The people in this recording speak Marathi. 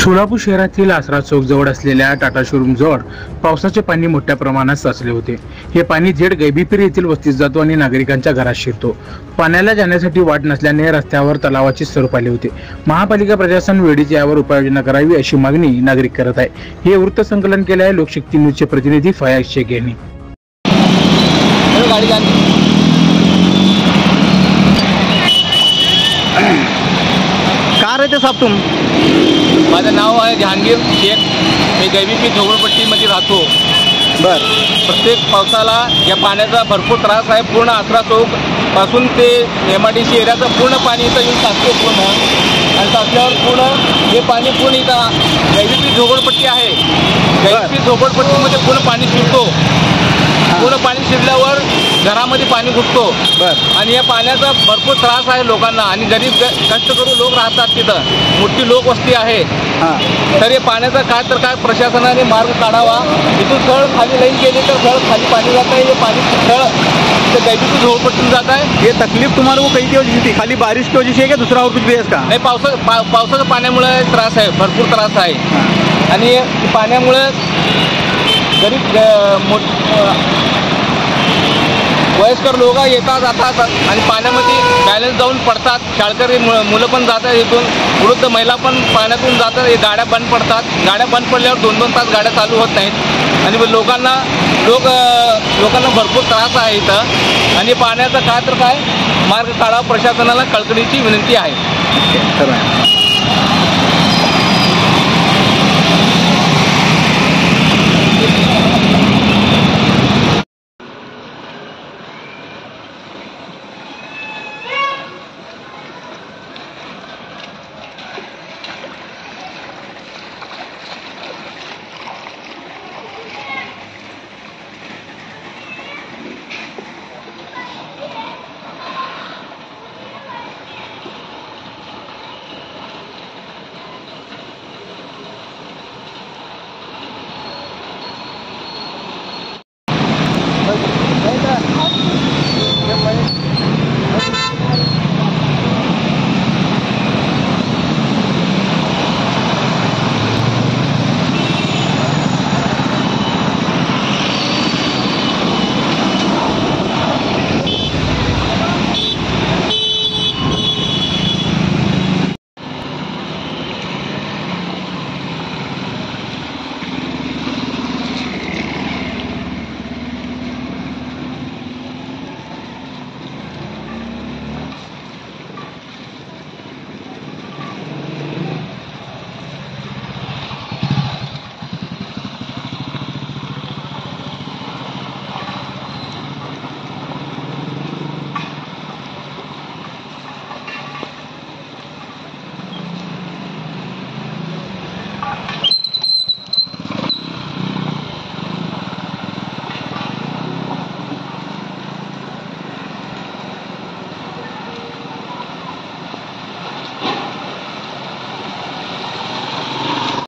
सोलापूर शहरातील आसरा चौक जवळ असलेल्या टाटा शोरूम जवळ पावसाचे पाणी मोठ्या प्रमाणात साचले होते। हे पाणी थेट गैबीपीर येथील वस्तीत जातो आणि नागरिकांच्या घरात शिरतो। पाण्याला जाण्यासाठी वाट नसल्याने रस्त्यावर तलावाचे स्वरूप आले होते। महापालिका प्रशासन वेळीच यावर उपाययोजना करावी अशी मागणी नागरिक करत आहे। हे वृत्त संकलन केले आहे लोकशक्ती न्यूजचे प्रतिनिधी फयाज शेख यांनी। कहाँ रहते साहब तुम? माझं नाव आहे जहांगीर शेख। मी गैबीपीर झोपडपट्टीमध्ये राहतो। प्रत्येक पावसाला या पाण्याचा भरपूर त्रास आहे। पूर्ण आसरा चौक पासून ते MIDC एरियाचं पूर्ण पाणी इथं येऊन साचते पूर्ण, आणि साचल्यावर पूर्ण हे पाणी पूर्ण इथं गैबीपीर झोपडपट्टी आहे। गैबीपीर झोपडपट्टीमध्ये पूर्ण पाणी शिरतो। पूर्ण पाणी शिरल्यावर घरामध्ये पाणी घुसतो आणि या पाण्याचा भरपूर त्रास आहे लोकांना। आणि गरीब कष्टकरू लोक राहतात तिथं, मोठी लोकवस्ती आहे। तर हे पाण्याचा काय प्रशासनाने मार्ग काढावा। इथून सरळ खाली लाईन केली तर सरळ खाली पाणी जात आहे। हे पाणी सरळ गैबीपीर झोपडपट्टीतून जात है। ये तकलीफ तुम्हारे को कई की वजह से थी? खाली बारिश की वजह से क्या दूसरा और कुछ भी है इसका? नाही, पावसाच्या पाण्यामुळे त्रास आहे, भरपूर त्रास आहे। आणि पाण्यामुळे गरीब वयस्कर लोक येतात जातात आणि पाण्यामध्ये बॅलन्स जाऊन पडतात। शाळकरी मुलं पण जातात इथून, वृद्ध महिला पण पाण्यातून जातात। हे गाड्या बंद पडतात। गाड्या बंद पडल्यावर 2-2 तास गाड्या चालू होत नाहीत आणि लोकांना भरपूर त्रास आहे इथं। आणि पाण्याचा काय मार्ग काढावा, प्रशासनाला कळकळीची विनंती आहे।